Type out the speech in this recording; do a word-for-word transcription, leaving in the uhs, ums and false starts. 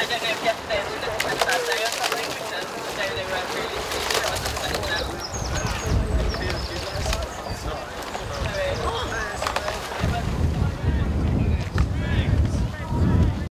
don't know if yesterday was just about day or something because the day they were really